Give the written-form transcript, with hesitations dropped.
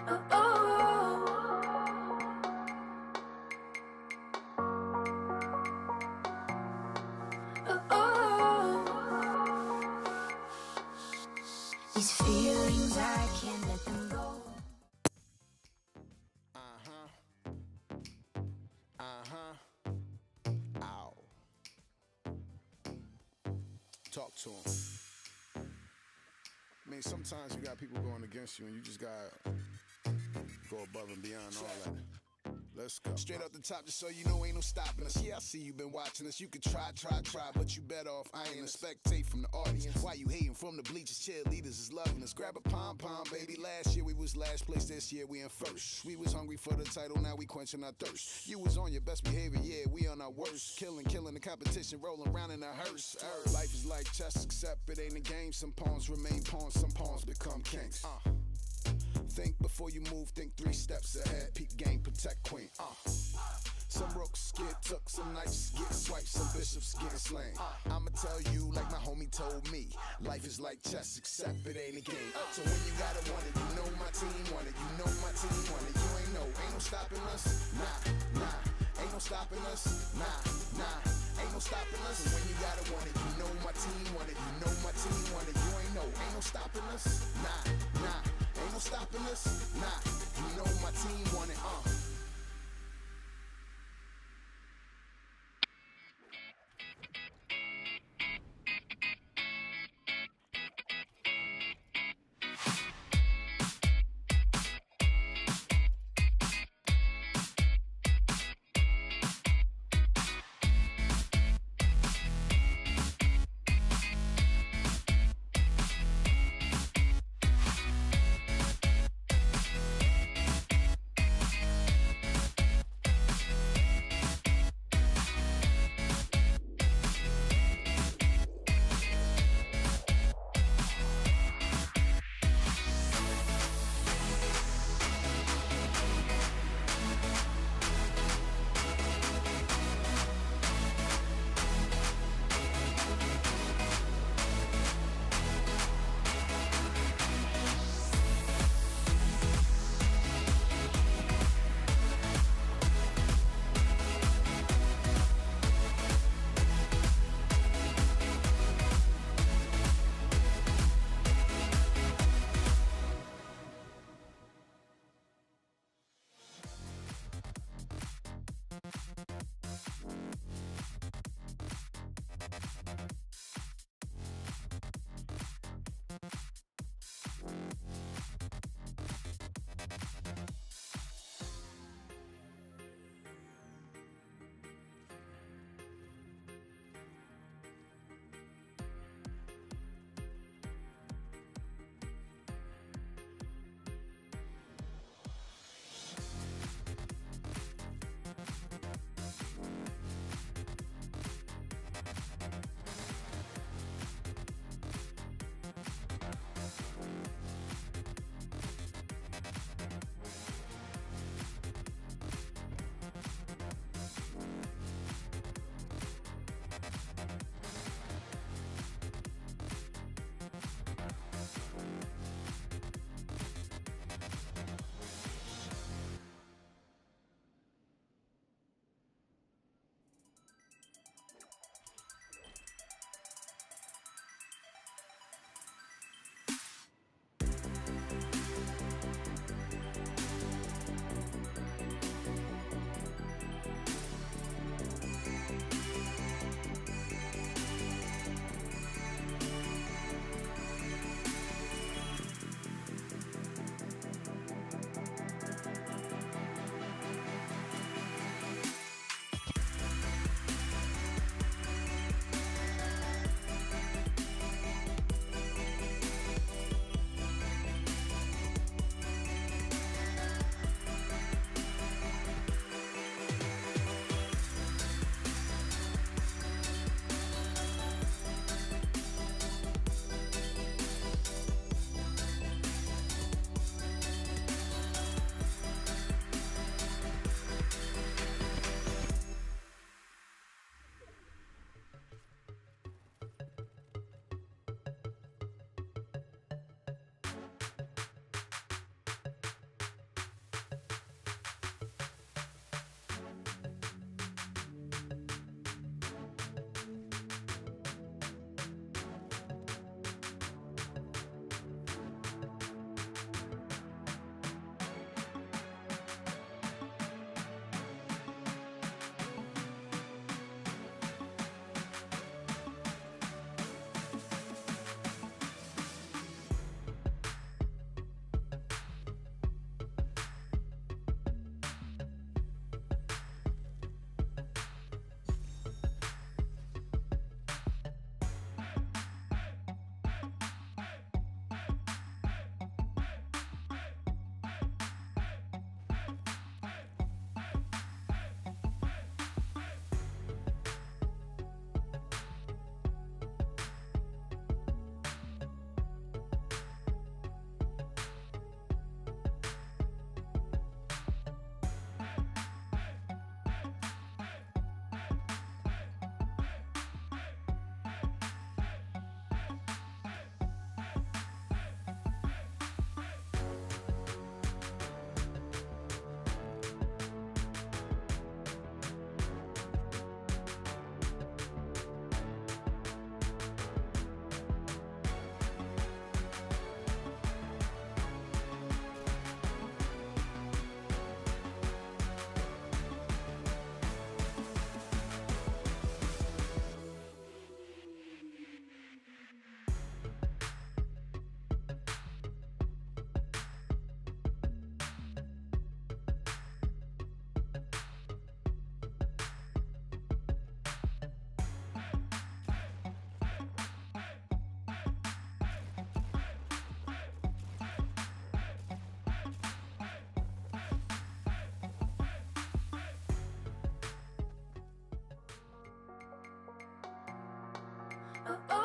These feelings, I can't let them go. Ow. Talk to him. I mean, sometimes you got people going against you and you just gotta go above and beyond all that. Let's go. Straight up the top, just so you know ain't no stopping us. Yeah, I see you been watching us. You could try, but you better off. I ain't a spectate from the audience. Why you hating from the bleachers? Cheerleaders is loving us. Grab a pom-pom, baby. Last year we was last place, this year we in first. We was hungry for the title, now we quenching our thirst. You was on your best behavior, yeah, we on our worst. Killing the competition, rolling around in a hearse. Life is like chess, except it ain't a game. Some pawns remain pawns, some pawns become kings. Think before you move, think 3 steps ahead. Peep game, protect queen. Some rooks get took, some knights get swiped, some bishops get slain. I'ma tell you like my homie told me, life is like chess except it ain't a game. So when you gotta want it, you know my team want it, you know my team want it. You ain't no stopping us, nah, ain't no stopping us, nah, ain't no stopping us. And when you gotta want it, you know my team want it, you know my team want it. You ain't no stopping us, nah, ain't no stopping us, nah, you know my team want it, oh, oh.